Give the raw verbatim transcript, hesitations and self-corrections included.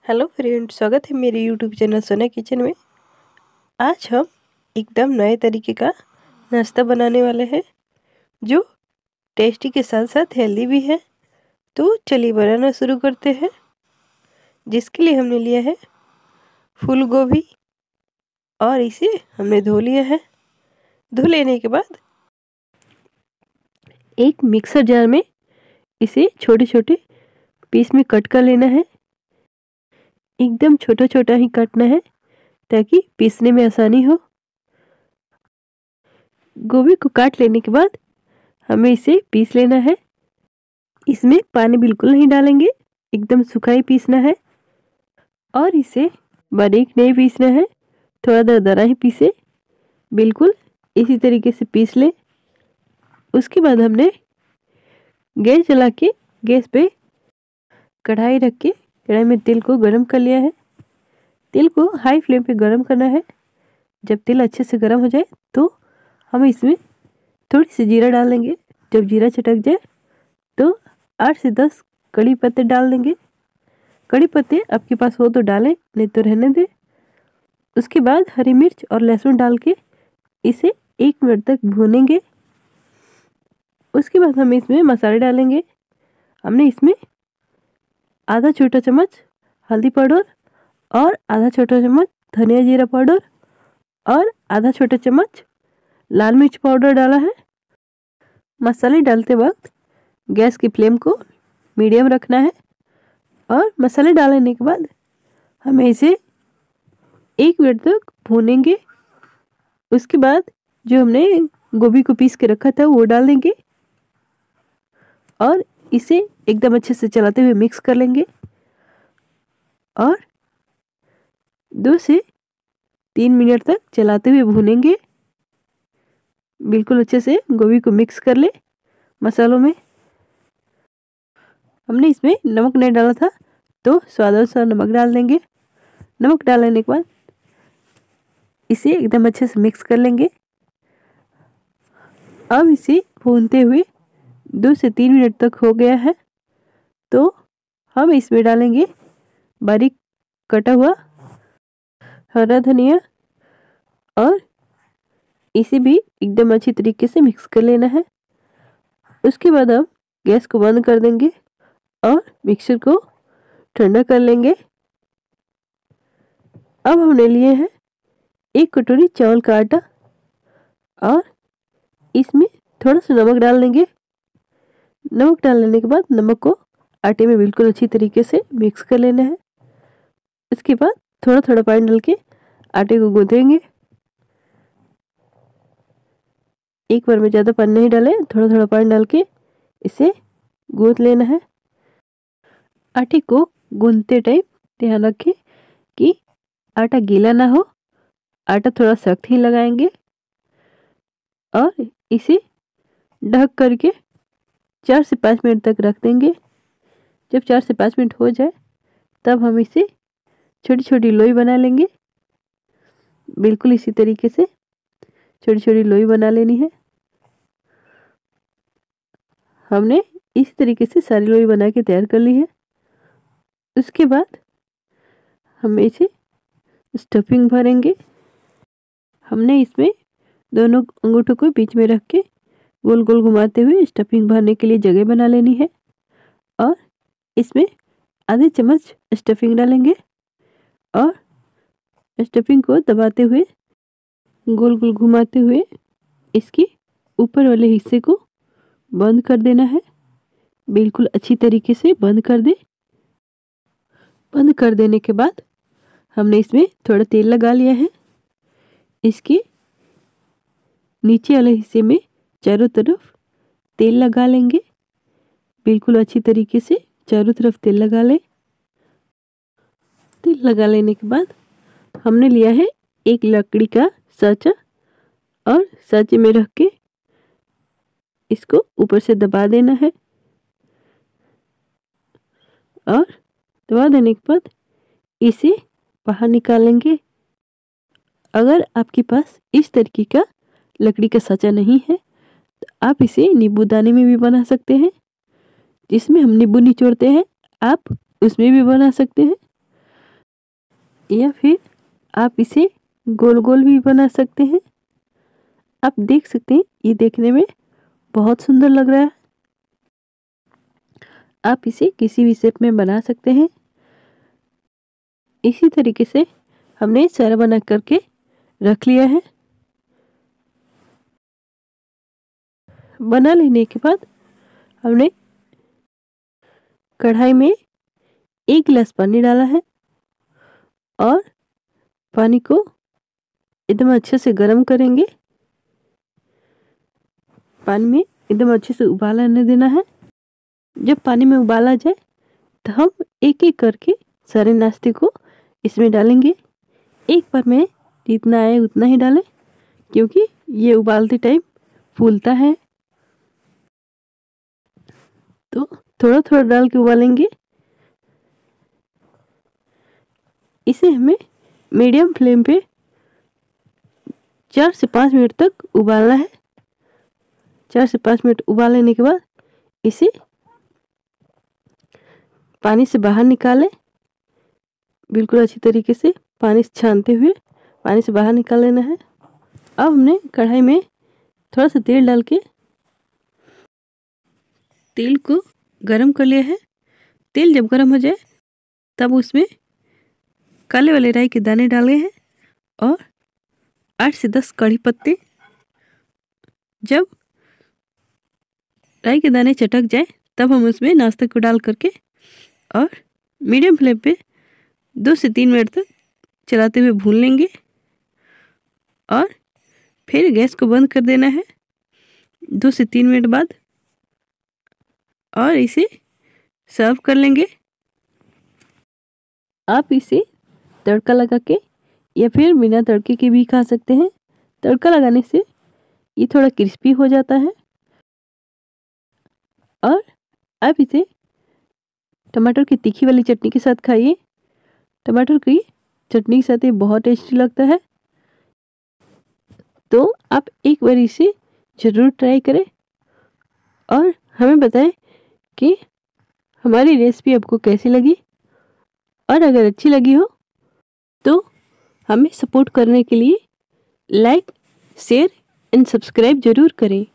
Hello friend, स्वागत है मेरे यूट्यूब चैनल सोना किचन में। आज हम एकदम नए तरीके का नाश्ता बनाने वाले हैं जो टेस्टी के साथ साथ हेल्दी भी है। तो चलिए बनाना शुरू करते हैं। जिसके लिए हमने लिया है फूल गोभी और इसे हमने धो लिया है। धो लेने के बाद एक मिक्सर जार में इसे छोटे छोटे पीस में कट कर लेना है। एकदम छोटा छोटा ही काटना है ताकि पीसने में आसानी हो। गोभी को काट लेने के बाद हमें इसे पीस लेना है। इसमें पानी बिल्कुल नहीं डालेंगे, एकदम सूखा ही पीसना है और इसे बारीक नहीं पीसना है, थोड़ा दरदरा ही पीसे। बिल्कुल इसी तरीके से पीस ले। उसके बाद हमने गैस जला के गैस पे कढ़ाई रख के कढ़ाई में तेल को गरम कर लिया है। तेल को हाई फ्लेम पे गरम करना है। जब तेल अच्छे से गरम हो जाए तो हम इसमें थोड़ी सी जीरा डाल देंगे। जब जीरा चटक जाए तो आठ से दस कड़ी पत्ते डाल देंगे। कड़ी पत्ते आपके पास हो तो डालें, नहीं तो रहने दें। उसके बाद हरी मिर्च और लहसुन डाल के इसे एक मिनट तक भूनेंगे। उसके बाद हम इसमें मसाले डालेंगे। हमने इसमें आधा छोटा चम्मच हल्दी पाउडर और आधा छोटा चम्मच धनिया जीरा पाउडर और आधा छोटा चम्मच लाल मिर्च पाउडर डाला है। मसाले डालते वक्त गैस की फ्लेम को मीडियम रखना है और मसाले डालने के बाद हमें इसे एक मिनट तक भूनेंगे। उसके बाद जो हमने गोभी को पीस के रखा था वो डाल देंगे और इसे एकदम अच्छे से चलाते हुए मिक्स कर लेंगे और दो से तीन मिनट तक चलाते हुए भूनेंगे। बिल्कुल अच्छे से गोभी को मिक्स कर ले मसालों में। हमने इसमें नमक नहीं डाला था तो स्वाद अनुसार नमक डाल देंगे। नमक डालने के बाद इसे एकदम अच्छे से मिक्स कर लेंगे। अब इसे भूनते हुए दो से तीन मिनट तक हो गया है तो हम इसमें डालेंगे बारीक कटा हुआ हरा धनिया और इसे भी एकदम अच्छी तरीके से मिक्स कर लेना है। उसके बाद हम गैस को बंद कर देंगे और मिक्सर को ठंडा कर लेंगे। अब हमने लिए हैं एक कटोरी चावल का आटा और इसमें थोड़ा सा नमक डाल देंगे। नमक डालने के बाद नमक को आटे में बिल्कुल अच्छी तरीके से मिक्स कर लेना है। इसके बाद थोड़ा थोड़ा पानी डाल के आटे को गूंथेंगे। एक बार में ज़्यादा पानी नहीं डालें, थोड़ा थोड़ा पानी डाल के इसे गूंथ लेना है। आटे को गूंथते टाइम ध्यान रखें कि आटा गीला ना हो। आटा थोड़ा सख्त ही लगाएंगे और इसे ढक करके चार से पाँच मिनट तक रख देंगे। जब चार से पाँच मिनट हो जाए तब हम इसे छोटी छोटी लोई बना लेंगे। बिल्कुल इसी तरीके से छोटी छोटी लोई बना लेनी है। हमने इस तरीके से सारी लोई बना के तैयार कर ली है। उसके बाद हम इसे स्टफिंग भरेंगे। हमने इसमें दोनों अंगूठों को बीच में रख के गोल गोल घुमाते हुए स्टफिंग भरने के लिए जगह बना लेनी है और इसमें आधे चम्मच स्टफिंग डालेंगे और स्टफिंग को दबाते हुए गोल गोल घुमाते हुए इसके ऊपर वाले हिस्से को बंद कर देना है। बिल्कुल अच्छी तरीके से बंद कर दे। बंद कर देने के बाद हमने इसमें थोड़ा तेल लगा लिया है। इसके नीचे वाले हिस्से में चारों तरफ तेल लगा लेंगे। बिल्कुल अच्छी तरीके से चारों तरफ तेल लगा लें। तेल लगा लेने के बाद हमने लिया है एक लकड़ी का साँचा और साँचे में रख के इसको ऊपर से दबा देना है और दबा देने के बाद इसे बाहर निकालेंगे। अगर आपके पास इस तरीके का लकड़ी का साँचा नहीं है तो आप इसे नींबूदानी में भी बना सकते हैं। जिसमें हम नींबू निचोड़ते हैं आप उसमें भी बना सकते हैं। या फिर आप इसे गोल गोल भी बना सकते हैं। आप देख सकते हैं ये देखने में बहुत सुंदर लग रहा है। आप इसे किसी भी शेप में बना सकते हैं। इसी तरीके से हमने सारा बना करके रख लिया है। बना लेने के बाद हमने कढ़ाई में एक गिलास पानी डाला है और पानी को एकदम अच्छे से गर्म करेंगे। पानी में एकदम अच्छे से उबाल आने देना है। जब पानी में उबाल आ जाए तो हम एक एक करके सारे नाश्ते को इसमें डालेंगे। एक बार में जितना आए उतना ही डालें, क्योंकि ये उबालते टाइम फूलता है। तो थोड़ा थोड़ा डाल के उबालेंगे। इसे हमें मीडियम फ्लेम पे चार से पाँच मिनट तक उबालना है। चार से पाँच मिनट उबाल लेने के बाद इसे पानी से बाहर निकालें। बिल्कुल अच्छी तरीके से पानी से छानते हुए पानी से बाहर निकाल लेना है। अब हमने कढ़ाई में थोड़ा सा तेल डाल के तेल को गरम कर लिया है। तेल जब गरम हो जाए तब उसमें काले वाले राई के दाने डाले हैं और आठ से दस कड़ी पत्ते। जब राई के दाने चटक जाए तब हम उसमें नाश्ते को डाल करके और मीडियम फ्लेम पे दो से तीन मिनट तक चलाते हुए भून लेंगे और फिर गैस को बंद कर देना है दो से तीन मिनट बाद और इसे सर्व कर लेंगे। आप इसे तड़का लगा के या फिर बिना तड़के के भी खा सकते हैं। तड़का लगाने से ये थोड़ा क्रिस्पी हो जाता है। और आप इसे टमाटर की तीखी वाली चटनी के साथ खाइए। टमाटर की चटनी के साथ ये बहुत टेस्टी लगता है। तो आप एक बार इसे ज़रूर ट्राई करें और हमें बताएं कि हमारी रेसिपी आपको कैसी लगी। और अगर अच्छी लगी हो तो हमें सपोर्ट करने के लिए लाइक, शेयर एंड सब्सक्राइब ज़रूर करें।